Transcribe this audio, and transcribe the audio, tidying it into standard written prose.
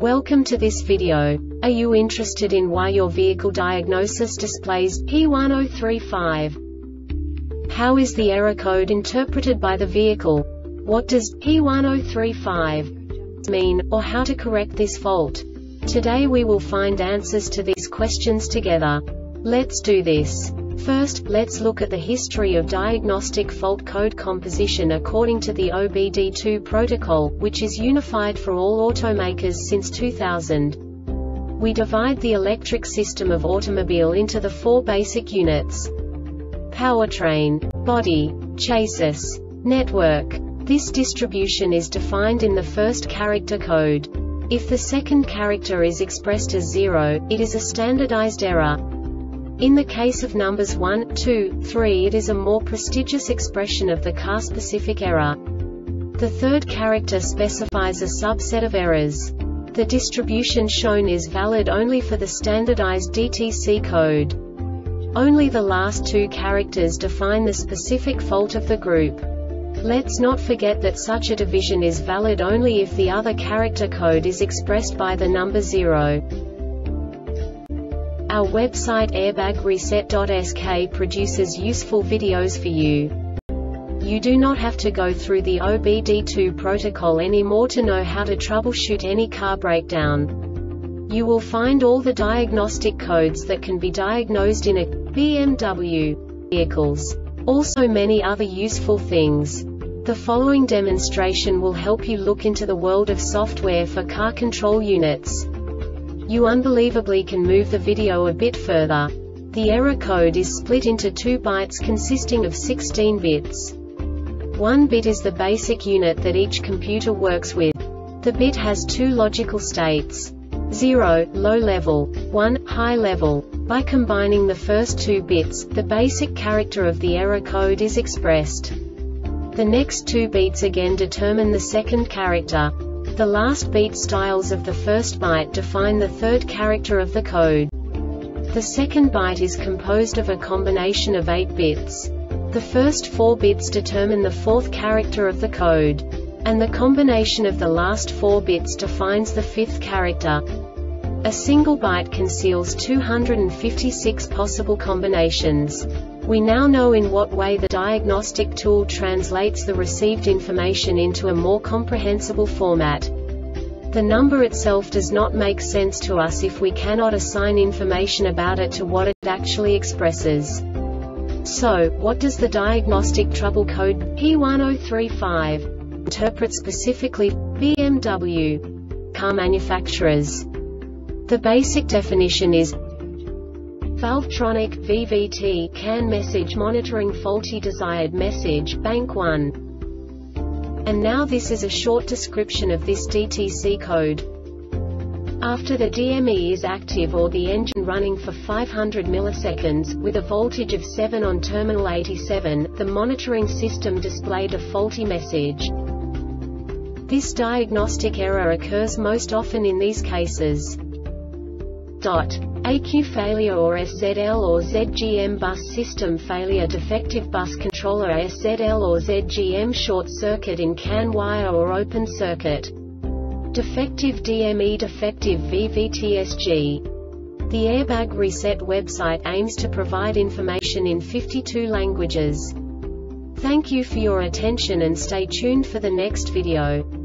Welcome to this video. Are you interested in why your vehicle diagnosis displays P1035? How is the error code interpreted by the vehicle? What does P1035 mean, or how to correct this fault? Today we will find answers to these questions together. Let's do this. First, let's look at the history of diagnostic fault code composition according to the OBD2 protocol, which is unified for all automakers since 2000. We divide the electric system of automobile into the four basic units: powertrain, body, chassis, network. This distribution is defined in the first character code. If the second character is expressed as 0, it is a standardized error. In the case of numbers 1, 2, 3, it is a more prestigious expression of the car-specific error. The third character specifies a subset of errors. The distribution shown is valid only for the standardized DTC code. Only the last two characters define the specific fault of the group. Let's not forget that such a division is valid only if the other character code is expressed by the number 0. Our website airbagreset.sk produces useful videos for you. You do not have to go through the OBD2 protocol anymore to know how to troubleshoot any car breakdown. You will find all the diagnostic codes that can be diagnosed in a BMW vehicles. Also many other useful things. The following demonstration will help you look into the world of software for car control units. You unbelievably can move the video a bit further. The error code is split into 2 bytes consisting of 16 bits. 1 bit is the basic unit that each computer works with. The bit has 2 logical states: 0, low level, 1, high level. By combining the first 2 bits, the basic character of the error code is expressed. The next 2 beats again determine the second character. The last beat styles of the first byte define the third character of the code. The second byte is composed of a combination of 8 bits. The first 4 bits determine the fourth character of the code. And the combination of the last 4 bits defines the fifth character. A single byte conceals 256 possible combinations. We now know in what way the diagnostic tool translates the received information into a more comprehensible format. The number itself does not make sense to us if we cannot assign information about it to what it actually expresses. So, what does the diagnostic trouble code P1035 interpret specifically for BMW car manufacturers? The basic definition is Valvetronic VVT CAN message monitoring faulty desired message bank 1. And now this is a short description of this DTC code. After the DME is active or the engine running for 500 milliseconds, with a voltage of 7 on terminal 87, the monitoring system displayed a faulty message. This diagnostic error occurs most often in these cases: AQ failure or SZL or ZGM bus system failure, defective bus controller SZL or ZGM, short circuit in CAN wire or open circuit, defective DME, defective VVTSG. The Airbag Reset website aims to provide information in 52 languages. Thank you for your attention and stay tuned for the next video.